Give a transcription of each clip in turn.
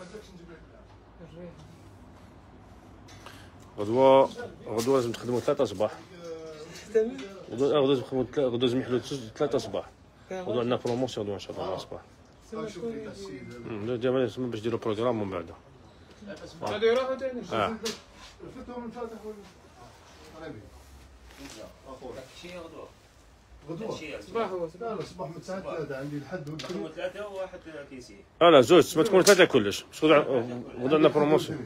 غدوة لازم تخدموا 3 صباح. غدوة لازم يحلوا 3 صباح. غدوة عندنا بروموسيون غدوة ان شاء الله الصباح. دابا باش ديروا بروغرام من بعد. غادي يروحوا ثاني. غدوة صباح هو لا صباح من الساعة 3 عندي الحد نخدموا 3 وواحد كيسير. لا زوج ما تكونوا 3 كلش. غدوة عندنا بروموسيون.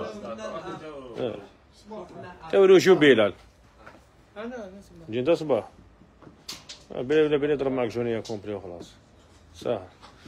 تاولوا شو بلال. انا جي انت صباح. بلا يضرب معك جونيا كومبلي وخلاص. ساهل.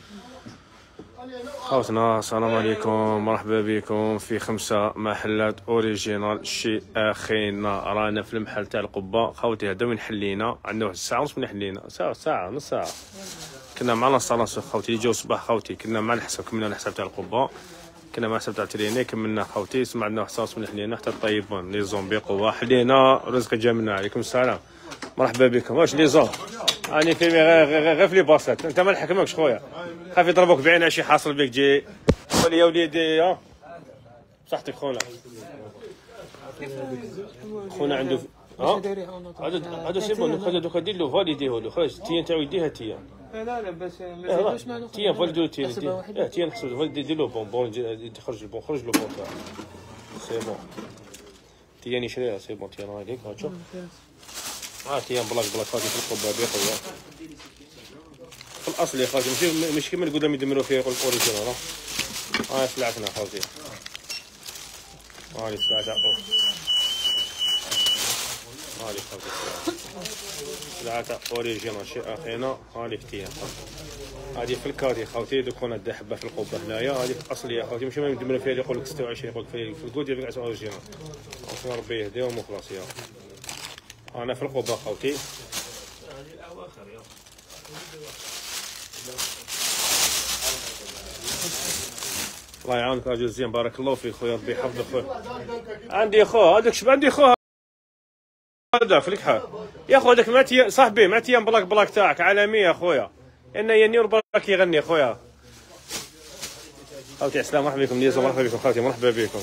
خوتنا السلام عليكم، مرحبا بكم في 5 محلات اوريجينال شي اخينا. رانا في المحل تاع القبه خوتي. هذا وين حلينا، عندنا واحد الساعه ونص من حلينا، ساعه نص ساعه. كنا مع لانستالاسيون خوتي اللي جاو الصباح خوتي. كنا مع الحساب، كملنا الحساب تاع القبه، كنا مع الحساب تاع تريني، كملنا خوتي. سمع عندنا واحد الساعه ونص من حلينا حتى طيبون لي زومبي قوه. حلينا رزق جا منا. عليكم السلام، مرحبا بكم. واش لي زون راني في غير في لي باصات. انت ما نحكمكش خويا، خاف يضربوك بعين شي حاصل بك. جي قول يا وليدي بصحتك خونا. خونا عنده هذا سي بون. خرج دوكا دير له فاليديه له. خرج تيان تاعو يديها تيان. لا بس ما تيان فاليدو تيان نحسب فاليدي دير له بون يخرج البون. خرج له بون تاعو سي بون. تيان يشريها سي بون. تيان هذيك شوف تيان بلاك فاتي في القبه بيه خويا. في الاصل يا خالتي مش كيما القدام يدمروا فيه يقول اوريجينال. سلعتنا خالتي. هذه سلعتها. هذه خالتي سلعتها اوريجينال شي اخينا. هذه تيان هذه في الكادي خالتي. دوك خونا دا حبه في القبه هنايا. هذه في الاصل يا خالتي مش كيما يدمروا فيها يقول لك 26 يقول لك في الكود يقول لك اوريجينال. ربي يهديهم وخلاص. يا انا في القبه خالتي. هذه الاواخر يا الله يعاونك راجل زين. بارك الله فيك خويا، ربي يحفظك خويا. عندي خو هذاك شباب، عندي خو هذا في الكحل يا خو. هذاك مات صاحبي مات يا بلاك تاعك عالميه يا خويا. انا ينير برك يغني خويا. خوتي السلام، مرحبا بكم ليزو. مرحبا بكم خوتي، مرحبا بكم.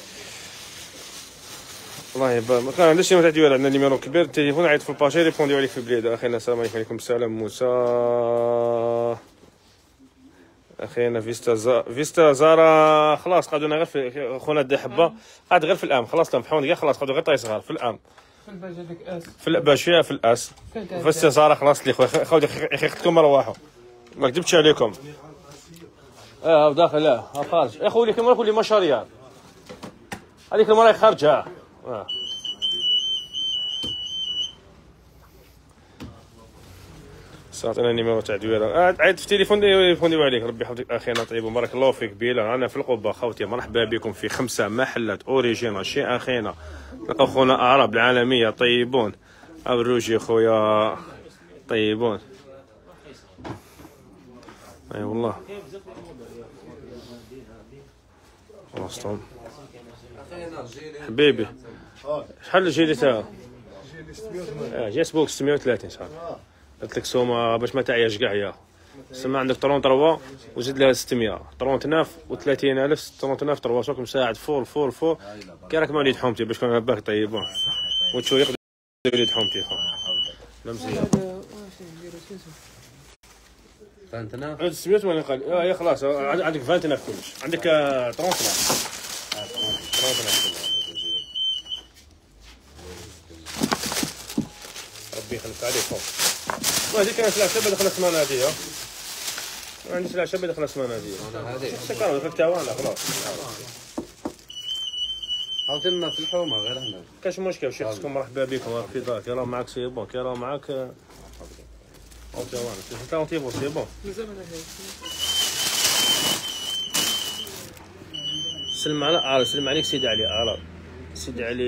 الله يبارك. ما كان عندناش نيميرو تاع ديال، عندنا نيميرو كبير التليفون عيط في الباشي ريبونديو عليك في البلاد. اخينا السلام عليكم. عليكم السلام موسى. اخينا فيستا زارا خلاص قعدونا غير في خونا دا حبه. قعد غير في الام خلاص تنفحون كاع خلاص. قعدوا غير طاي صغار في الام في الباج هذاك اس في الباج فيها في الاس. فيستا زارا خلاص لي خويا اخي اختكم رواحوا ما كذبتش عليكم. داخل لا خارج يا خويا. كما نقول لي مشاريع هذيك المره خارجه. صاتنا النيميرو تاع دويره. عيط في تليفون عليك. ربي يحفظك اخينا طيب وبارك الله فيك. بيلا انا في القبه خوتي. مرحبا بكم في 5 محلات اوريجينال شي اخينا. لقاو خونا اعراب العالميه طيبون. الروجي خويا طيبون. اي والله وسطهم حبيبي. شحال الجيلي تاعو؟ جي سبوك 630 صافي. قلت لك سومه باش ما تعياش كاع. يا سما عندك 33 وزيد لها 600 39 و30000 39 300 مساعد فول كي راك موليد حومتي باش كون باك طيبون وتشو يقدر يوليد حومتي خو. لا مزيان 29 عندك 600 ولا قال يا خلاص عندك 29 كلش. عندك 39 ربي يخليك عليك خو. هذيك كانت سلعه شابه دخلت السمانه هذه. ما عنديش سلعه شابه دخلت السمانه هذه. سكر دخلت تاوانا خلاص. هاو تما في الحومه غير هنا. كاش مشكل شيخكم مرحبا بكم في دارك. راه معاك سي بون. كي راه معاك او تاوانا تاع تيبو سي بون. سلم عليك سيدي علي عرب. سيدي علي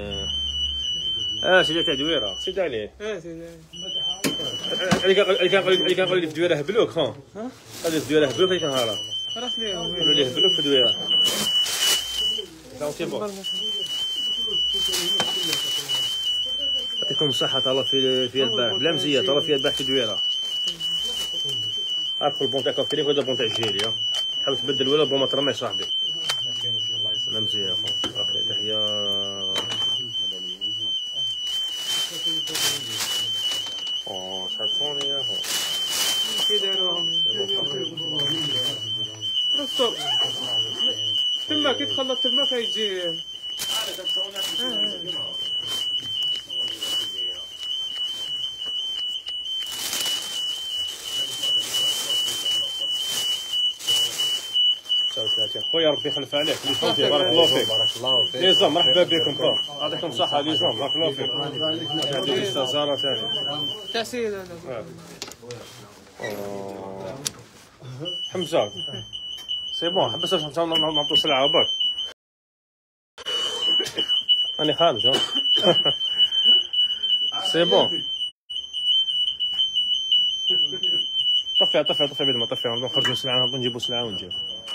سيدي تاع دويره. سيدي عليه سيدي اللي كان قال لي في دويره هبلوك. قال لي في دويره هبلوك. اللي كان هارب راح ليه قالوا لي هبلوك في دويره. يعطيكم الصحة. تهلا في البارح بلا مزية. تهلا في البارح في دويرة. ادخل البون تاع كوكريك وهذا البون تاع الجيري. حاول تبدل ولا بو ما ترميش صاحبي. انا مزيان اخو. اوكي تحيه. شاركوني يا اخو. كي دايروهم رستم تما كي تخلط تما كيجي خويا ربي يخلف عليك. بارك الله فيك. بارك الله فيك. ليزون مرحبا بكم خويا. يعطيكم الصحة ليزون بارك الله فيك. هذه الاستاذ زهرة ثاني. تحسين انا حمزة سي بون حبس نعطو سلعة برك. راني خارج سي بون. طفي بيد ما طفي نخرجوا سلعة نجيبوا سلعة ونجيب.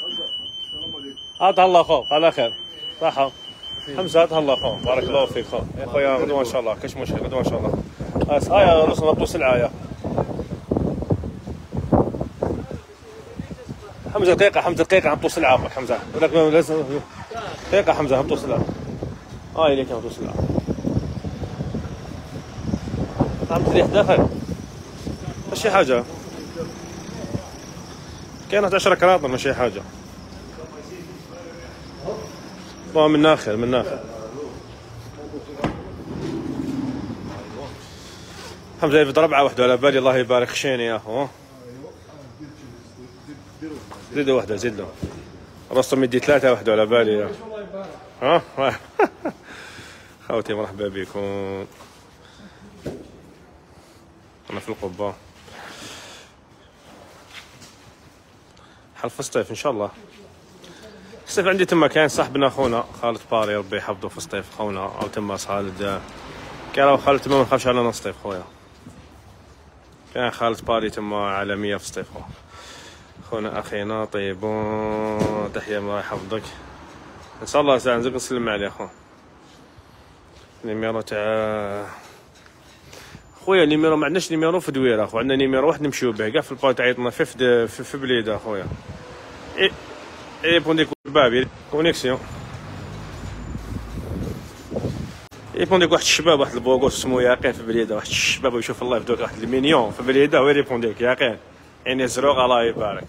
تهلا خو على خير صحة. حمزة تهلا خو بارك الله فيك خو. يا خويا غدوة ان شاء الله كاش مشكل غدوة ان شاء الله. يا رسل نطو سلعة يا حمزة دقيقة نطو سلعة برك حمزة. ولك لازم دقيقة حمزة نطو سلعة. إليك نطو سلعة. عم تريح داخل. ماشي حاجة. كانت 10 كراطن ماشي حاجة. من ناخر حمزة يفد ربعة وحدة على بالي الله يبارك خشيني يا اخو. زيدوا وحدة زيد له. رستم يدي 3 وحدة على بالي يا ها. خوتي مرحبا بكم. انا في القبة. حلف الصيف ان شاء الله. الصيف عندي تما كاين صاحبنا خونا خالد باري ربي يحفظه في الصيف خونا او تما خالد كان خالد تما ما نخافش على الصيف خويا. كان خالد باري تما عالمية في الصيف خونا اخينا طيبون تحية الله يحفظك ان شاء الله. ساعة نزيد نسلم عليه خو. نيميرو تاع خويا نيميرو ما عندناش نيميرو في دويره خو. عندنا نيميرو واحد نمشيو به كاع في الباو تعيطنا في بليده خويا. يبون ديك الباب كونيكسيون. يبون ديك واحد الشباب واحد البوغوس اسمو ياقين في بليده. واحد الشباب يشوف الله يفدوك واحد المينيون في بليده وين يبون ديك ياقين يعني زروق الله يبارك.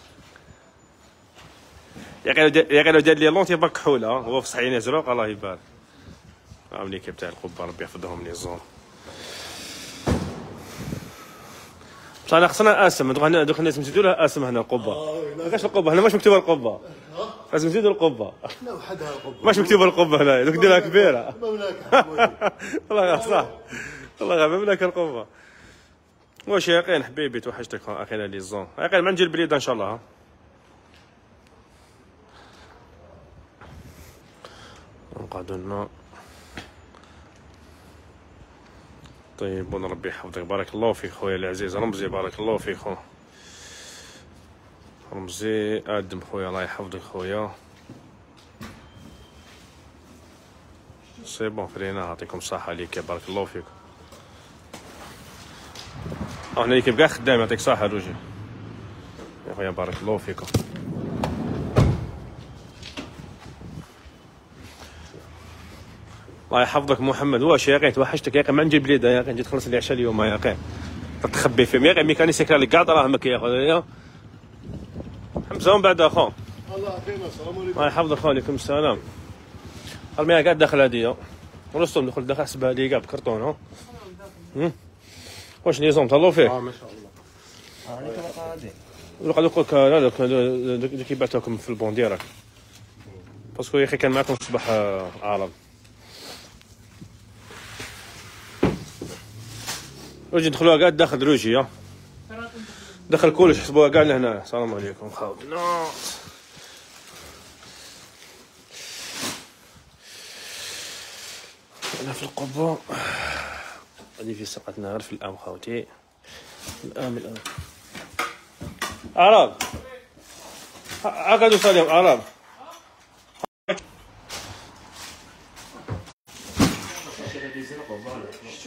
ياقين لو دار لي لونتي باك كحوله هو في صحيح زروق الله يبارك. ليكيب تاع القبه ربي يحفظهم لي زون. بصح انا خصنا اسم دوك الناس نزيدوا لها اسم هنا القبه. ما كاش القبه هنا ماش مكتوبه القبه. لازم نزيدوا القبه. لا وحدها القبه ماش مكتوبه القبه هنا دوك ديرها كبيره. والله صح والله مملكه القبه. واش يقين حبيبي توحشتك اخينا لي زون. يقين ما نجي البليده ان شاء الله. نقعدوا لنا طيب ربي يحفظك بارك الله فيك خويا العزيز رمزي بارك الله فيك خو رمزي ادم خويا الله يحفظك خويا. سي بون خلينا يعطيكم الصحة ليك بارك الله فيك. احنا ليك كاع خدام يعطيك الصحة روجي يا خويا بارك الله فيكم. الله يحفظك محمد. واش يا اخي توحشتك يا اخي ما نجي بليده يا اخي نجي تخلص لي عشاء اليوم يا اخي تخبي فيهم يا اخي ميكانيسي كرا لك كاع دراهمك يا خويا. حمزه ومن بعد اخو الله يعطينا السلام عليكم. الله يحفظك عليكم السلام. المياه قاعد داخل هديه رستم دخل حسبها لي كاع بكرتون واش ليزون تهلاو فيه. ما شاء الله. قاعد نقول لك لا دوك يبعثوكم في البون ديالك باسكو يا اخي كان معكم الصباح عرب. روجي ندخلوها قاعد داخل روجي دخل كلش حسبوها قاعد لهنا. السلام عليكم خاوتنا. انا في القبة هذه في سقتنا غير في الام خاوتي. الام عرب عقدوا سلام عرب.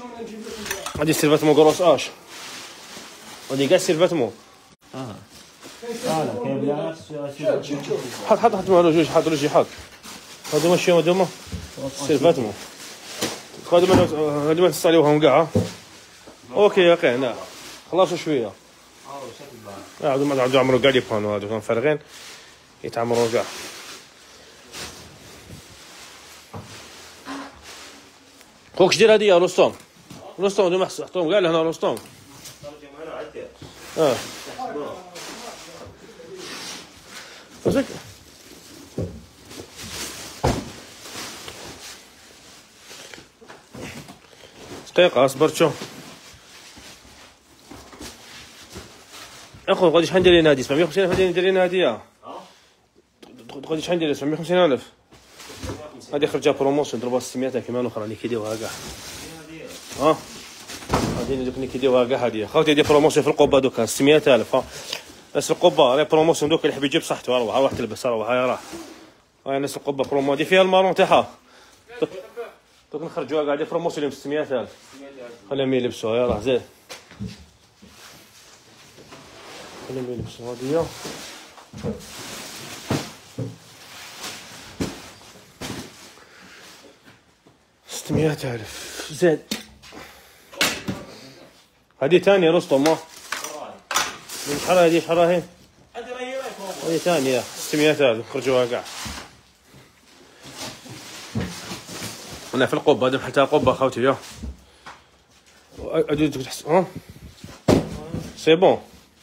هادي سيرفاتمون كروس اش هادي كاع سيرفاتمون حط مع جوج حط رجي حط هذوما شي هذوما سيرفاتهم هذوما تصاليوهم كاع اوكي يا اخي هنا خلاصوا شويه عادوا عمرو كاع لي بانو هادو كانوا فارغين يتعمروا كاع خوك دير هادي يا رستم هادو حطوهم كاع لهنا رستم وزيك دقيقة اصبر شوف اخو غادي شحال ندير لي نادي 750,000 غادي ندير لي ناديه غادي شحال ندير 750,000 غادي خرجها بروموسيون ضربها 600 كيما الاخرى اللي كيديوها كاع غادي دوك اللي كيديوها كاع هاديه خوتي ديال بروموسيون في القبه دوكا 600,000 ناس القبه راه بروموسيون دوك اللي حبي يجيب صحته روح تلبس روح هاي راه ناس القبه برومو هادي فيها المارون تاعها دوك نخرجوها كاع ديال بروموسيون ب 600,000 خليهم يلبسوها يا راه زين خليهم يلبسوا هادي 600,000 زين هادي ثانية رستم شحال هادي شحال راهي هادي ثانية 600,000 خرجوها كاع انا في القبة هذا بحال تاع القبة خاوتي ادو تحس سي بون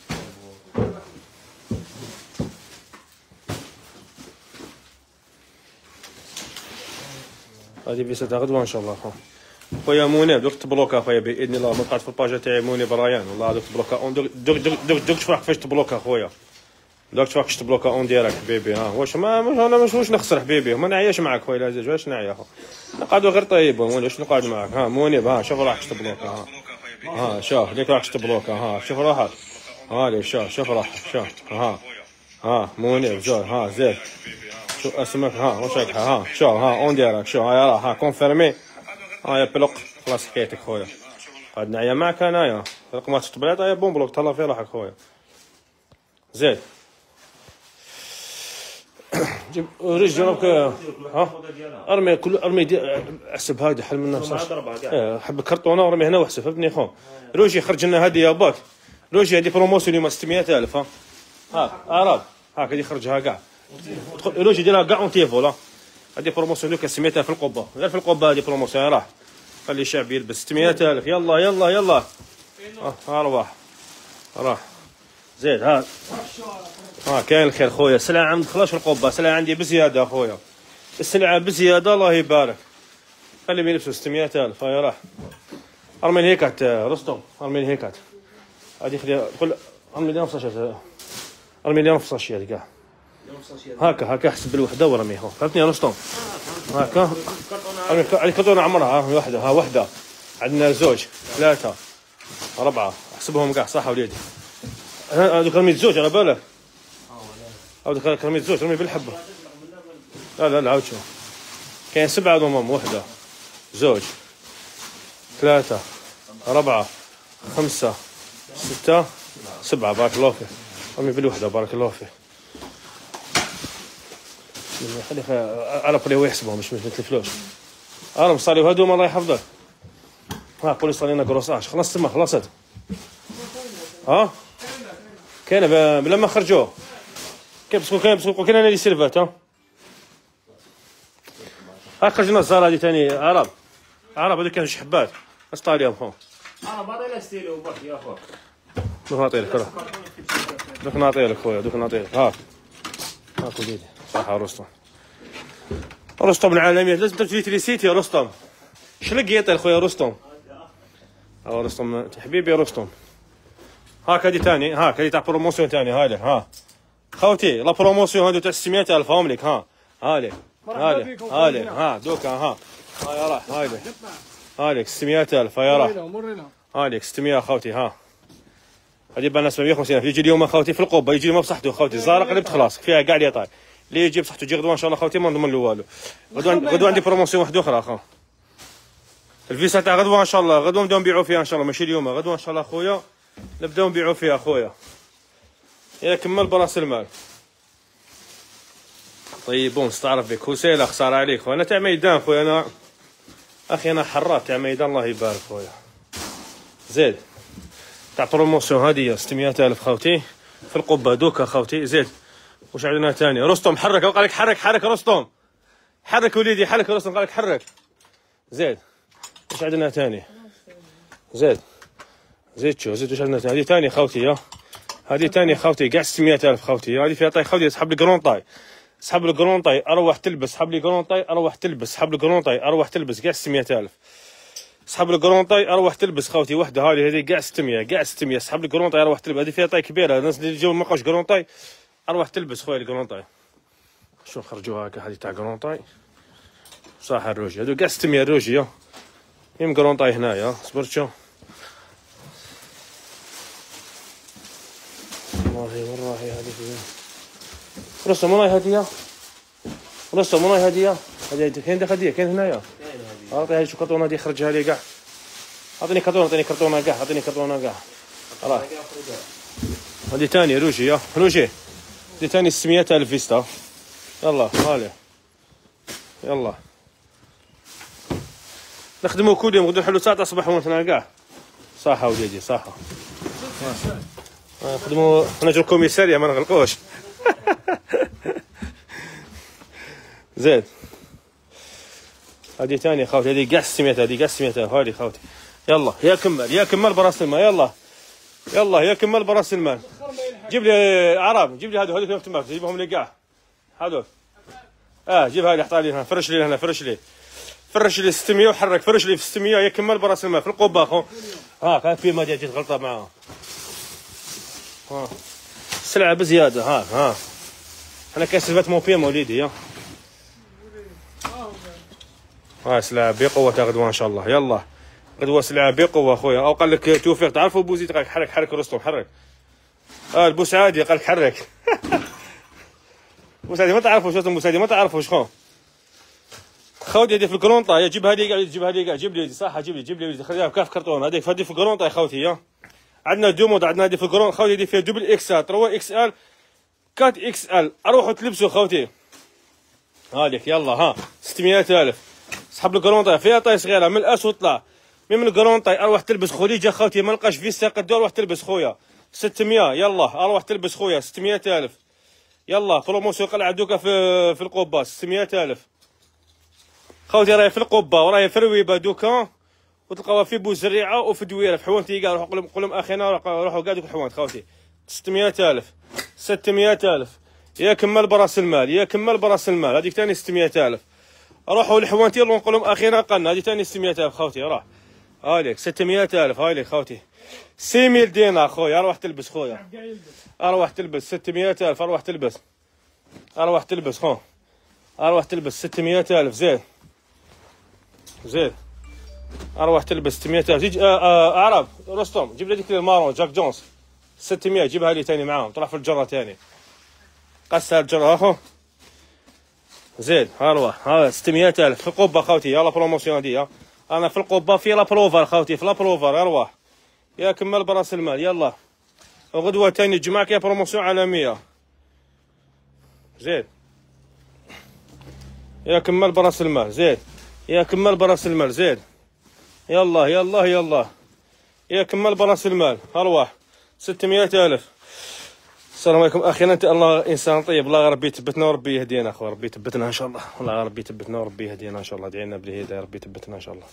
هادي فيسا تاع غدوه ان شاء الله خويا منيب دوك تبلوكا خويا باذن الله ما بقات في الباجا تاعي منيب بريان والله دوك تبلوكا دوك تفرح كيفاش تبلوكا خويا دوك تفرح كيفاش تبلوكا اون ديريكت حبيبي واش انا واش نخسر حبيبي ما نعياش معاك خويا العزيز واش نعيا خو نقعدوا غير طيب واش نقعد معاك منيب شوف راح تبلوكا شوف ديك راك تبلوكا شوف راحت هادي شوف راح شوف منيب جوي زيد شو اسمك واش راك شوف اون ديريكت شوف هاي راه كونفيرمي يا بلوق خلاص حكايتك خويا قاعد نعيا معاك انايا رقمات التبليط يا بون بلوك تهلا في روحك خويا زيد جيب ريج جربك ارمي كل احسب هادي حل منها حب كرتونه ورمي هنا واحسب فهمتني خو روجي خرج لنا هادي يا باك روجي هادي بروموسيون اليوم 600,000 عرب هادي خرجها كاع روجي ديرها كاع اون تيفولا هادي بروموسيون دوكا 600,000 في القبه غير في القبه هادي بروموسيون راح خلي الشعب يلبس 600,000 يلا ارواح راح زيد كاين الخير خويا السلعه عند خلاص في القبه السلعه عندي بزياده خويا السلعه بزياده الله يبارك خليهم يلبسوا 600,000 هاي راح ارمي هيكات رستم ارمي هيكات هادي خليها قول ارمي لي نفس الشيء ارمي لي نفس الشيء كاع هكا احسب بالوحده ورمي فهمتني يا رستم هكا ارمي كرتونه عمرها وحده عندنا زوج 3 4 احسبهم كاع صح وليدي هذوك رميت زوج على بالك هذوك رميت زوج رمي بالحبه لا عاود شوف كاين 7 ضمام وحده زوج 3 4 5 6 7 بارك الله فيك رمي بالوحده بارك الله فيك خلي على بولي هو يحسبهم مش مثل الفلوس انا صالي هذوما الله يحفظك بولي صالي لنا كروساج خلاص تما خلصت كاين بلا ما خرجوه كاين بسكو كاين انا لي سيرفات خرجنا الزهر هذه ثاني عرب هذوك كانوا شي حبات اسطا ليهم خو باطي لا ستيلو بوحد يا خو دوك نعطيلك دوك نعطيلك خويا دوك نعطيلك هاك وليدي صح رستم العالمي لازم تمشي تريسيتي يا رستم شلق يطير خويا رستم رستم حبيبي يا رستم هادي ثاني هادي تاع بروموسيون ثاني هاي خوتي لا بروموسيون هادو تاع 600,000 هم لك هالي دوكا هاي راح هالك 600,000 هاي راح هالك 600 خوتي هادي بان 750,000 يجي اليوم خوتي في القبه يجي اليوم بصحته خوتي الزهره قلبت خلاص فيها كاع لي طاي اللي يجي بصحته يجي غدوه ان شاء الله خوتي ما نضمن له والو غدوه عندي بروموسيون واحده اخرى الفيسا تاع غدوه ان شاء الله غدوه نبداو نبيعوا فيها ان شاء الله ماشي اليوم غدوه ان شاء الله خويا نبداو نبيعوا فيها خويا يا كمل براس المال. طيب بون استعرف بك وسيله خساره عليك خويا. انا تاع ميدان خويا، انا اخي انا حراف تاع ميدان الله يبارك خويا. زيد تاع بروموسيون هذه 600,000 خوتي في القبه دوكا خوتي. زيد واش عندنا ثاني؟ رستم حرك، قال لك حرك رستم، حرك وليدي، حرك رستم، قال لك حرك. زيد واش عندنا ثاني؟ زيد شوف زيد واش عندنا ثاني؟ هذه ثاني خوتي، هذه ثاني خوتي كاع 600,000 خوتي. هذه فيها طاي خوتي، سحب الكرون طاي، سحب الكرون طاي اروح تلبس، سحب لي كرون طاي اروح تلبس، سحب الكرون طاي اروح تلبس كاع 600,000. سحب الكرون طاي اروح تلبس خوتي وحده هذه كاع 600 كاع 600. سحب الكرون طاي اروح تلبس، هذه فيها طاي كبيره، الناس اللي يجيو ما لقاوش كرون طاي اروح تلبس خويا الكرون طاي. شوف نخرجوها هكا، هذه تاع كرون طاي صح الروجي، هذو كاع 600 الروجي. يم كرون طاي هنايا صبرت شو والله هذه فيها رسم وراي هديه، رسم وراي هديه. هذه كاين هديه كاين هنايا. اعطيها لي شو كرتونه هذه خرجها لي كاع. اعطيني كرتونه، اعطيني كرتونه كاع، اعطيني كرتونه كاع. راه هذه ثاني روجي روجي، هذه ثاني 600,000 فيستا. يلا هالي يلا نخدموا كل يوم، غدو نحلوا ساعه الصباح ونحنا كاع. صحه وليدي صحه. نخدموا نجرو كوميساريه ما نغلقوش. زيد هذه ثاني خوتي، هذه كاع 600، هذه كاع 600,000 هذه خوتي. يلا يا كمل براس المال. يلا يا كمل براس المال. جيب لي عرب، جيب لي هذول فيهم تماك، جيبهم لي كاع هذول. جيب هذه حطها لي هنا، فرش لي هنا، فرش لي 600 وحرك، فرش لي في 600 يا كمل براس المال في القبه اخو. كان في ما جات غلطه معاه. السلعه بزياده. انا كاسفات مو بيا موليدي. سلعه بقوه غدوه ان شاء الله. يلا غدوه سلعه بقوه اخويا. او قال لك توفيق تعرفوا بوزيد، قال لك حرك رستم حرك. البوسعادي قال لك حرك. بوسعادي ما تعرفوش، بوسعادي ما تعرفوش خوتي. هذه في الكرونطا، جيب هذه كاع، جيب لي صح، جيب لي خليها كاف كرتون. هذيك في الكرونطا يا خوتي. عندنا دومود، عندنا هذه في الكرون خوتي، هذه فيها دوبل اكسال 3 اكسال 4 اكسال. اروحوا تلبسوا خوتي هذيك. يلا 600,000. سحب الكرونطاي فيها طاي صغيره من الاس وطلع من الكرونطاي اروح تلبس خديجه خوتي، ما لقاش فيستا قدو اروح تلبس خويا 600. يلا اروح تلبس خويا 600,000. يلا بروموسيون قلعه دوكا في القبه 600,000 خوتي. راهي في القبه وراهي في الرويبه دوكا، وتلقاوها في بوزريعه وفي دويره في حوانتي كاع. روحوا قول لهم اخينا روحوا كاع دوك الحوانت خوتي 600,000 يا كمل براس المال. هذيك ثاني 600,000. روحوا لحوانتي نقول لهم اخينا قلنا هذه ثاني 600,000 خوتي. راه هايليك 600,000 هايليك خوتي. 6,000 دينار خويا. اروح تلبس خويا، اروح تلبس 600,000. اروح تلبس خو، اروح تلبس 600,000. زيد اروح تلبس 600,000. جيج اعرب رستم جيب لي هذيك المارون جاك جونز 600، جيبها لي ثاني معاهم، طلع في الجره ثاني، قسها الجره اخو. زيد اروح 600,000 في القبه خوتي. يلا بروموسيون دي. انا في القبه في لابروفر خوتي، في لابروفر. اروح يا كمل براس المال. يلا وغدوه ثاني جمعك يا بروموسيون عالميه. زيد يا كمل براس المال. زيد يا كمل براس المال. زيد يلا يا كمل براس المال. اروح 600,000. السلام عليكم اخيرا. انت الله انسان طيب، الله ربي يثبتنا وربي يهدينا اخو، ربي يثبتنا ان شاء الله، والله ربي يثبتنا وربي يهدينا ان شاء الله. ادعي لنا بالهدايه ربي يثبتنا ان شاء الله.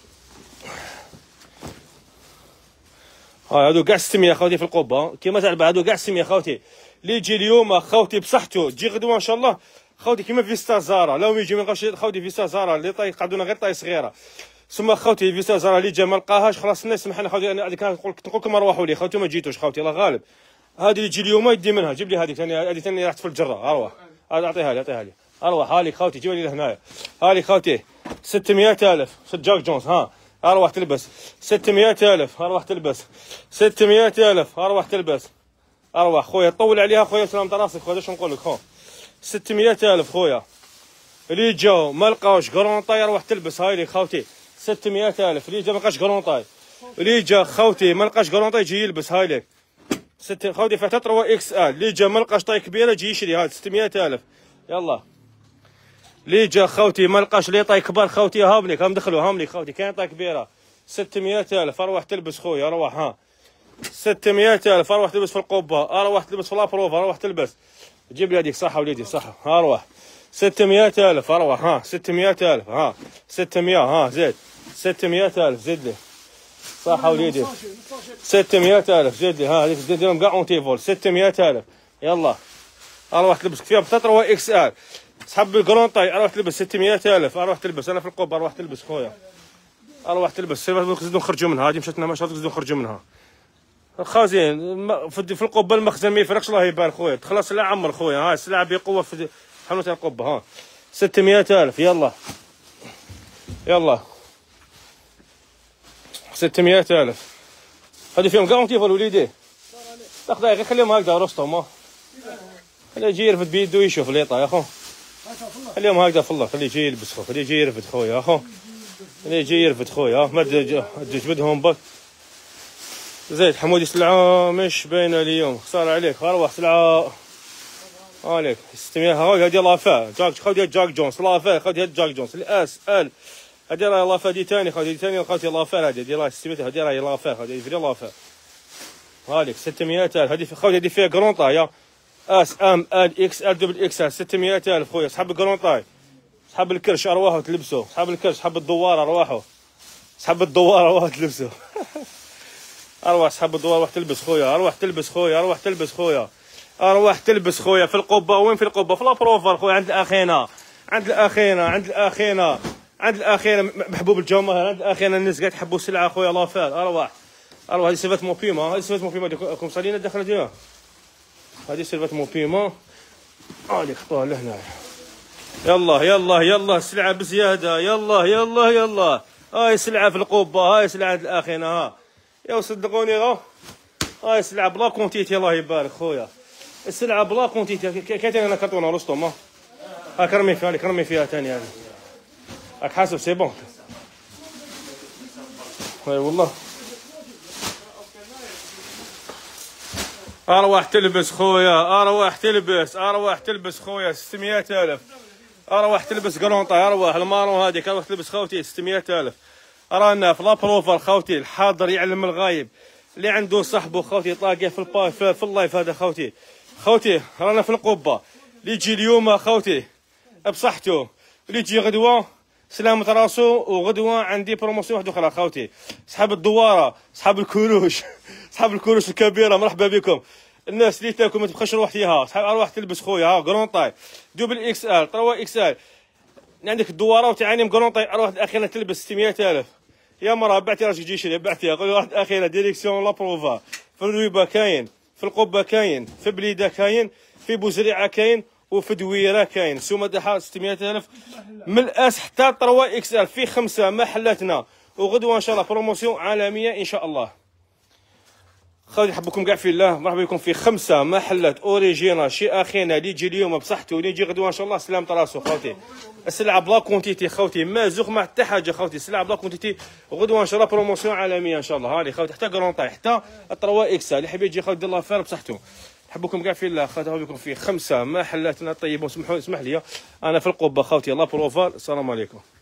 هادو كاع 600 خوتي في القبه كيما تاع هادو كاع 600 خوتي. اللي يجي اليوم خوتي بصحته تجي غدوه ان شاء الله خوتي كيما فيستا زارا. لو يجي ما لقاش خوتي فيستا زارا اللي طاي قعدونا غير طاي صغيره. ثم خوتي فيستا زارا اللي جا ما لقاهاش خلاص الناس سمحنا خوتي. انا نقول لكم روحوا لي خوتي ما جيتوش خوتي الله غالب. هذه اللي تجي اليوم يدي منها. جيب لي هذه ثاني، هذه ثاني راحت في الجره. اروح اعطيها لي اروح. هالي خوتي جيبها لي هنايا. هالي خوتي 600,000 جاك جونز. اروح تلبس 600,000. اروح تلبس 600,000. اروح تلبس. اروح خويا طول عليها خويا سلامة راسك خويا. واش نقول لك خو 600,000 خويا. اللي جاو ما لقاوش كرونطاي اروح تلبس. هاي لي خوتي 600,000. اللي جا ما لقاش كرونطاي، اللي جا خوتي ما لقاش كرونطاي يجي يلبس. هاي لك خوتي فيها 3 اكس ال. اللي جا ما لقاش طاي كبيره يجي يشري هاد 600000. يلا اللي جا خوتي ما لقاش لي طاي كبار خوتي هامليك هم دخلوا هامليك خوتي كاين طاي كبيره 600000. اروح تلبس خويا اروح ها 600000. اروح تلبس في القبه اروح تلبس في لابروف اروح تلبس. جيب لي هذيك صح وليدي صح اروح 600000 اروح ها 600000 ها 600 ها زيد 600000 زيد لي صح وليدي 600000 زيد لي ها هذيك ديرهم كاع اونتي فول 600000. يلا اروح تلبس فيها 3 اكس ال. سحب الكرون طاي اروح تلبس 600000. اروح تلبس انا في القبه اروح تلبس خويا اروح تلبس تزيدوا نخرجوا منها هذه مشات لنا ماشي تزيدوا نخرجوا منها خازين في القبه المخزن ما يفرقش الله يبان خويا تخلص لا عمر خويا ها السلعه بقوه في حانوت القبه ها 600000. يلا يلا 600000 هذه فيهم كاع اونتي فول وليدي تاخذ غير خليهم هكذا رستم خليه يجي يرفد بيدو يشوف ليطا يا اخو خليهم هكذا في الله خليه يجي يلبس خو خليه يجي يرفد خويا يا اخو خليه يجي يرفد خويا ما تجبدهم بك زيد حمودي سلعه مش باينه اليوم خساره عليك اروح سلعه عليك 600 هاي هذه لافا جاك خذ جاك جونز لافا خذ جاك جونز الاس ال هذه راه لافا دي ثاني خذ دي ثاني خذ لافا هذه ديال 600 هذه راهي لافا هذه فري لافا هذيك 600000 هذه خذ هذه فيها كرونطا يا اس ام ال اكس ال دبل اكس ال 600000 خويا سحب الكرونطاي سحب الكرش ارواحوا تلبسوا سحب الكرش سحب الدوار ارواحوا سحب الدوار ارواحوا تلبسوا اروح سحب الدوار روح تلبس خويا اروح تلبس خويا اروح تلبس خويا اروح تلبس خويا في القبه وين في القبه في لابروفر خويا عند الاخينا عند الاخينا عند الاخينا عند الاخينا محبوب الجماهير عند الاخينا الناس قاعد تحبوا السلعه خويا لافال اروح هذه سيرفات موبيما هذه سيرفات موبيما كم صالينا داخل ديالها هذه سيرفات موبيما هذيك خطوها لهنا يلا يلا يلا السلعه بزياده يلا يلا يلا هاي السلعه في القبه هاي السلعه عند الاخينا ها يا صدقوني هاي السلعه بلا كونتيتي الله يبارك خويا السلعه بلا كونتيتي كاين انا كرتونه رستم ها كرمي فيها كرمي فيها ثاني هذه راك حاسب سي بون اي والله اروح تلبس خويا اروح تلبس اروح تلبس خويا 600000 اروح تلبس قرونطه اروح المارون هذيك اروح تلبس خوتي 600000 رانا في لابروفر خوتي الحاضر يعلم الغايب اللي عنده صاحبه خوتي طاقيه في اللايف هذا خوتي رانا في القبه اللي يجي اليوم خوتي بصحته اللي يجي غدوه سلامة راسو وغدوه عندي بروموسيون واحده اخرى خوتي صحاب الدواره صحاب الكروش صحاب الكروش الكبيره مرحبا بكم الناس اللي تاكل ما تبقاش روح فيها صحاب اروح تلبس خويا ها كرون طاي دوبل اكس ال 3 اكس ال عندك الدواره وتعاني مكرون طاي اروح الاخيره تلبس 600000 يا مرا بعتي راجل يجي يشري بعتيها قول واحد اخيره ديريكسيون لابروفا في الرويبه كاين في القبه كاين في بليده كاين في بوزريعه كاين وفي دويره كاين سومه دحا 600000 من الاس حتى 3 اكس ال في 5 محلاتنا وغدوه ان شاء الله بروموسيون عالميه ان شاء الله خوتي نحبكم كاع في الله مرحبا بكم في 5 محلات اوريجينال شي اخينا اللي يجي اليوم بصحته واللي يجي غدوه ان شاء الله سلامة راسو خوتي السلعه بلا كونتيتي خوتي ما زوق ما حتى حاجه خوتي السلعه بلا كونتيتي وغدوه ان شاء الله بروموسيون عالميه ان شاء الله هاني خوتي حتى كرونطاي حتى 3 اكس اللي حبيت يجي خوتي الله خير بصحته نحبكم كاع في الله خوتي بكم في 5 محلاتنا طيبون اسمح لي انا في القبه خوتي لا بروفال السلام عليكم.